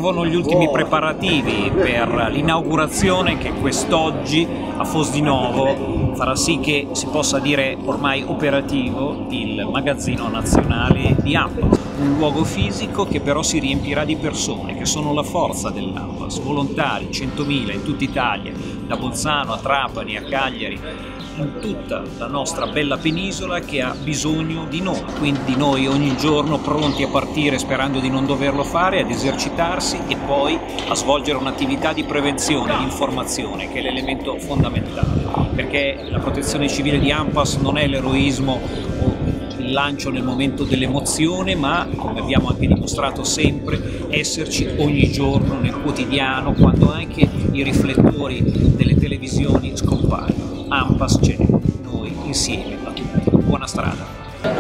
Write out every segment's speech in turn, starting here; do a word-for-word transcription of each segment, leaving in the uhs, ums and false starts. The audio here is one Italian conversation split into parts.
proseguono gli ultimi preparativi per l'inaugurazione che quest'oggi a Fosdinovo farà sì che si possa dire ormai operativo il magazzino nazionale di ANPAS, un luogo fisico che però si riempirà di persone che sono la forza dell'ANPAS, volontari, centomila in tutta Italia, da Bolzano a Trapani a Cagliari, in tutta la nostra bella penisola che ha bisogno di noi, quindi noi ogni giorno pronti a partire sperando di non doverlo fare, ad esercitarsi e poi a svolgere un'attività di prevenzione, di informazione, che è l'elemento fondamentale, perché la protezione civile di ANPAS non è l'eroismo o il lancio nel momento dell'emozione, ma, come abbiamo anche dimostrato sempre, esserci ogni giorno nel quotidiano, quando anche i riflettori delle televisioni scompaiono. ANPAS c'è, noi insieme a tutti. Buona strada.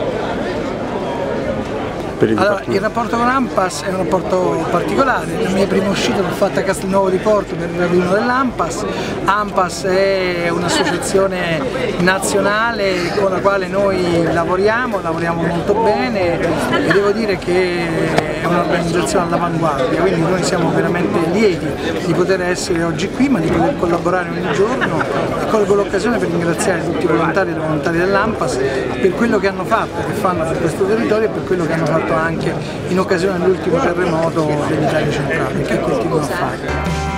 Allora, il rapporto con ANPAS è un rapporto particolare. La mia prima uscita l'ho fatta a Castelnuovo di Porto per il raduno dell'ANPAS. ANPAS è un'associazione nazionale con la quale noi lavoriamo, lavoriamo molto bene e devo dire che è un'organizzazione all'avanguardia, quindi noi siamo veramente lieti di poter essere oggi qui, ma di poter collaborare ogni giorno. Colgo l'occasione per ringraziare tutti i volontari e le volontarie dell'ANPAS per quello che hanno fatto, che fanno su questo territorio e per quello che hanno fatto anche in occasione dell'ultimo terremoto dell'Italia centrale, che continuano a fare.